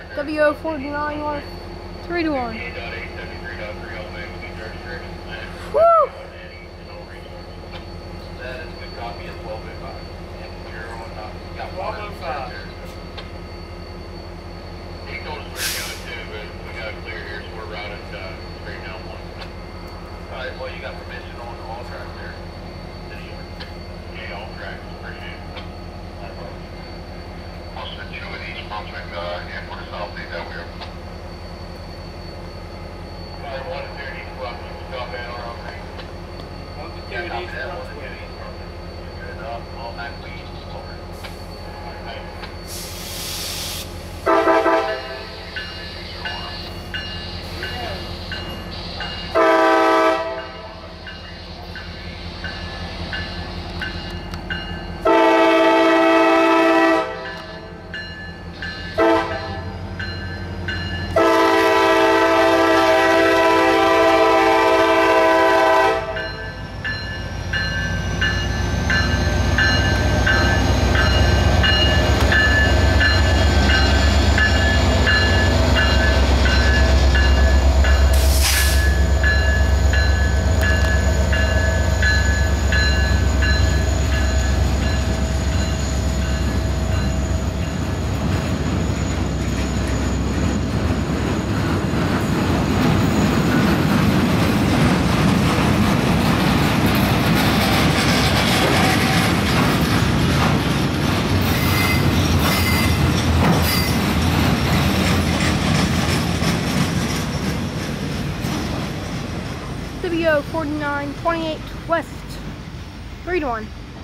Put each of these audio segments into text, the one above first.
WO49 was 3 to 1. Woo! That is a good copy of 1205. Got 1205. He told us we were going to, but we got clear here, so we're routed straight down one. Alright, well, you got permission on all tracks there. Yeah, all tracks. Appreciate it. I'll send you with each sponsoring and for Southeast that we're. Alright, 1 and 0 east club. Stop at our own ring. 1 to 2 at East Brunswick. Good enough. All back lead. Over. Alright, WO49 28 West 3 to 1.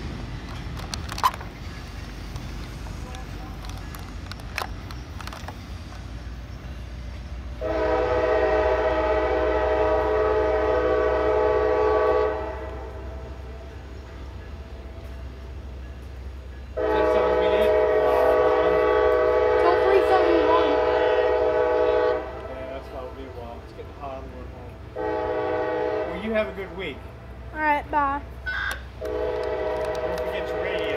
That's how we did for a while. Till 371. Yeah, that's how it'll be a while. It's getting hot. I'm going home. Well, you have a good week. Alright, bye. Don't forget your radio.